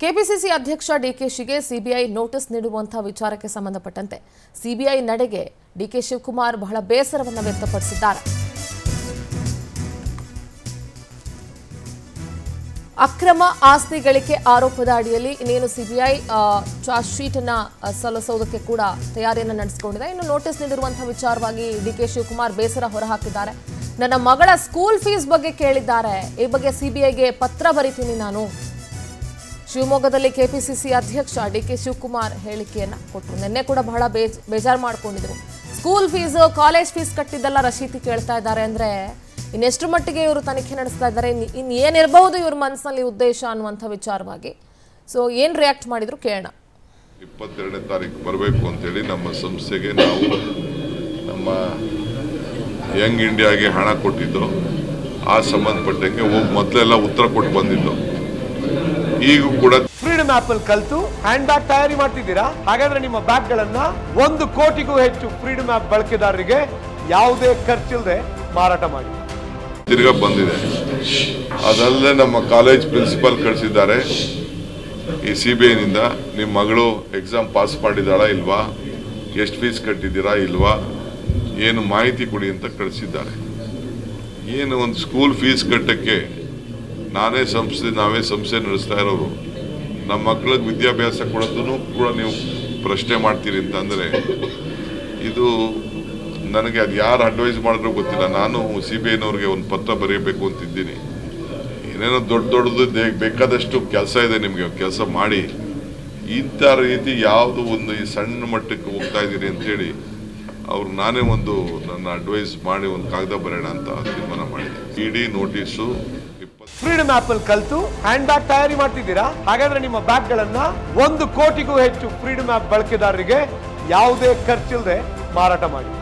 KPCC ಅಧ್ಯಕ್ಷ ಡಿಕೆಶಿಗೆ CBI notice ನೀಡುವಂತಹ ವಿಚಾರಕ್ಕೆ ಸಂಬಂಧಪಟ್ಟಂತೆ ಸಿಬಿಐ ನಡೆಗೆ ಡಿಕೆ ಶಿವಕುಮಾರ್ ಬಹಳ ಬೇಸರವನ್ನು ವ್ಯಕ್ತಪಡಿಸಿದ್ದಾರೆ. ಅಕ್ರಮ ಆಸ್ತಿ ಗಳಿಕೆ ಆರೋಪದ ಅಡಿಯಲ್ಲಿ ಇನ್ನೇನು ಸಿಬಿಐ ಚಾರ್ಜ್ ಶೀಟ್ ಅನ್ನು ಸಲ್ಲಿಸೋದಕ್ಕೆ ಕೂಡ ತಯಾರಿಯನ್ನು ನಡೆಸಿಕೊಂಡಿದೆ. ಇನ್ನು ನೋಟಿಸ್ ನೀಡಿರುವಂತಹ ವಿಚಾರವಾಗಿ ಡಿಕೆ ಶಿವಕುಮಾರ್ ಬೇಸರ ಹೊರಹಾಕಿದ್ದಾರೆ. ನನ್ನ ಮಗಳ ಸ್ಕೂಲ್ ಫೀಸ್ ಬಗ್ಗೆ ಕೇಳಿದ್ದಾರೆ, ಈ ಬಗ್ಗೆ ಸಿಬಿಐಗೆ ಪತ್ರ ಬರೀತೀನಿ ನಾನು. ಶಿವಮೊಗ್ಗದಲ್ಲಿ ಕೆಪಿಸಿಸಿ ಅಧ್ಯಕ್ಷ ಡಿಕೆ ಶಿವಕುಮಾರ್ ಹೇಳಿಕೆಯನ್ನ ಕೊಟ್ಟರು. ನಿನ್ನೆ ಕೂಡ ಬಹಳ ಬೇಜಾರು ಮಾಡ್ಕೊಂಡಿದ್ರು. ಸ್ಕೂಲ್ ಫೀಸ್, ಕಾಲೇಜ್ ಫೀಸ್ ಕಟ್ಟಿದ್ದೆಲ್ಲ ರಶೀತಿ ಕೇಳ್ತಾ ಇದ್ದಾರೆ ಅಂದ್ರೆ ಇನ್ನೆಷ್ಟು ಮಟ್ಟಿಗೆ ಇವರು ತನಿಖೆ ನಡೆಸ್ತಾ ಇದ್ದಾರೆ, ಏನಿರಬಹುದು ಇವ್ರ ಮನಸ್ಸಲ್ಲಿ ಉದ್ದೇಶ ಅನ್ನುವಂಥ ವಿಚಾರವಾಗಿ. ಸೊ ಏನ್ ರಿಯಾಕ್ಟ್ ಮಾಡಿದ್ರು ಕೇಳೋಣ. 22ನೇ ತಾರೀಕು ಬರಬೇಕು ಅಂತೇಳಿ ನಮ್ಮ ಸಂಸ್ಥೆಗೆ ನಾವು ನಮ್ಮ ಯಂಗ್ ಇಂಡಿಯಾಗೆ ಹಣ ಕೊಟ್ಟಿದ್ದು, ಆ ಸಂಬಂಧಪಟ್ಟಂಗೆ ಹೋಗಿ ಮೊದಲೆಲ್ಲ ಉತ್ತರ ಕೊಟ್ಟು ಬಂದಿದ್ದು. ಈಗ ಕೂಡ ಫ್ರೀಡಮ್ ಆಪ್ ಅಲ್ಲಿ ಕಲ್ತು ಹ್ಯಾಂಡ್ ಬ್ಯಾಗ್ ತಯಾರಿ ಮಾಡ್ತಿದ್ದೀರಾ? ಹಾಗಾದ್ರೆ ನಿಮ್ಮ ಬ್ಯಾಗ್ ಗಳನ್ನ 1 ಕೋಟಿಗೂ ಹೆಚ್ಚು ಫ್ರೀಡಮ್ ಆಪ್ ಬಳಕೆದಾರರಿಗೆ ಯಾವುದೇ ಖರ್ಚಿಲ್ಲದೆ ಮಾರಾಟ ಮಾಡಿ. ತಿರ್ಗಾ ಬಂದಿದೆ. ಅದಲ್ಲದೆ ನಮ್ಮ ಕಾಲೇಜ್ ಪ್ರಿನ್ಸಿಪಾಲ್ ಕಳಿಸಿದ್ದಾರೆ, ಈ ಸಿಬಿಐ ನಿಂದ ನಿಮ್ಮ ಮಗಳು ಎಕ್ಸಾಮ್ ಪಾಸ್ ಮಾಡಿದಾಳ ಇಲ್ವಾ, ಎಷ್ಟು ಫೀಸ್ ಕಟ್ಟಿದ್ದೀರಾ ಇಲ್ವಾ, ಏನು ಮಾಹಿತಿ ಕೊಡಿ ಅಂತ ಕಳಿಸಿದ್ದಾರೆ. ಏನು ಒಂದು ಸ್ಕೂಲ್ ಫೀಸ್ ಕಟ್ಟಕ್ಕೆ ನಾವೇ ಸಂಸ್ಥೆ ನಡೆಸ್ತಾ ಇರೋರು, ನಮ್ಮ ಮಕ್ಕಳಿಗೆ ವಿದ್ಯಾಭ್ಯಾಸ ಕೊಡೋದನ್ನು ಕೂಡ ನೀವು ಪ್ರಶ್ನೆ ಮಾಡ್ತೀರಿ ಅಂತಂದರೆ ಇದು ನನಗೆ ಅದು ಯಾರು ಅಡ್ವೈಸ್ ಮಾಡಿದ್ರೂ ಗೊತ್ತಿಲ್ಲ. ನಾನು ಸಿಬಿಐನವ್ರಿಗೆ ಒಂದು ಪತ್ರ ಬರೆಯಬೇಕು ಅಂತಿದ್ದೀನಿ. ಏನೇನೋ ದೊಡ್ಡದು ಬೇಕಾದಷ್ಟು ಕೆಲಸ ಇದೆ, ನಿಮಗೆ ಕೆಲಸ ಮಾಡಿ. ಇಂಥ ರೀತಿ ಯಾವುದು ಒಂದು ಈ ಸಣ್ಣ ಮಟ್ಟಕ್ಕೆ ಹೋಗ್ತಾ ಇದ್ದೀರಿ ಅಂತೇಳಿ ನಾನೇ ಒಂದು ನನ್ನ ಅಡ್ವೈಸ್ ಮಾಡಿ ಒಂದು ಕಾಗದ ಬರೆಯೋಣ ಅಂತ ತೀರ್ಮಾನ ಮಾಡಿದೆ. ಇಡೀ ನೋಟಿಸು ಫ್ರೀಡಮ್ ಆಪ್ ಅಲ್ಲಿ ಕಲ್ತು ಹ್ಯಾಂಡ್ ಬ್ಯಾಗ್ ತಯಾರಿ ಮಾಡ್ತಿದ್ದೀರಾ? ಹಾಗಾದ್ರೆ ನಿಮ್ಮ ಬ್ಯಾಗ್ ಗಳನ್ನ 1 ಕೋಟಿಗೂ ಹೆಚ್ಚು ಫ್ರೀಡಮ್ ಆಪ್ ಬಳಕೆದಾರರಿಗೆ ಯಾವುದೇ ಖರ್ಚಿಲ್ಲದೆ ಮಾರಾಟ ಮಾಡಿ.